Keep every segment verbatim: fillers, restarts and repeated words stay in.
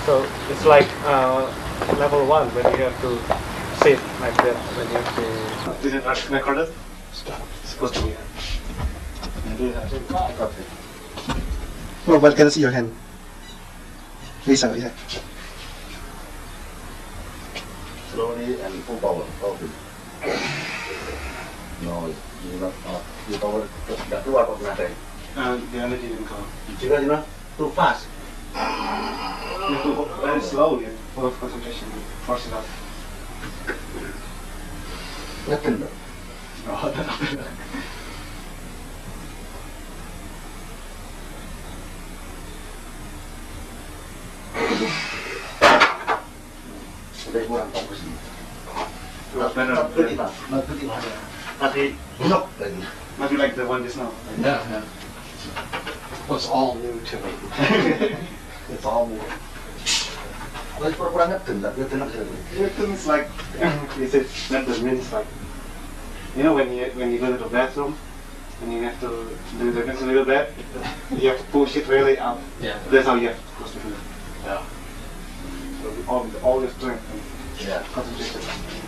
So it's like uh, level one when you have to sit like that. When you have to. Is it rec- recorded? Stop. It's supposed to be. Oh, but can I see your hand? Please, uh, yeah. Slowly and full power. Powerful. No, you not. Uh, you power. Tidak keluar kok nanti. Uh, the energy didn't come. Jika you know too fast. You have to go very slowly, full of concentration, force it up. Yakin tak? Oh, that's Sudah kurang fokus ni. better. Nanti tak? Nanti tak? Nanti bulok lagi. Must be like the one just now. Yeah, yeah. Well, it's all new to me. It's all more. Lagi kurang ngetin tak? Ngetin apa sih? It's like, is it that the means like, you know when you when you go to the bathroom and you have to do the next little bit, you have to push it really out. Yeah. That's how you have to push it. Yeah. So all all your strength and Ya. concentration.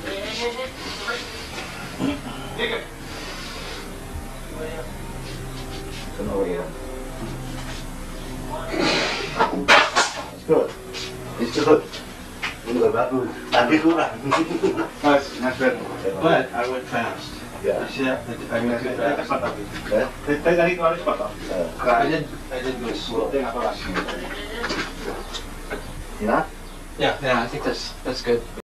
Kenapa ya? It's good. It's good. Ini bagus. Tadi kurang. Much much better. But I went fast. Ya. You see that? I went too Tadi fast. cepat tapi. Eh? Tadi tadi itu harus cepat tapi. I didn't, I didn't go slow. Dia nggak kelas. Ya. Yeah, yeah, I think that's, that's good.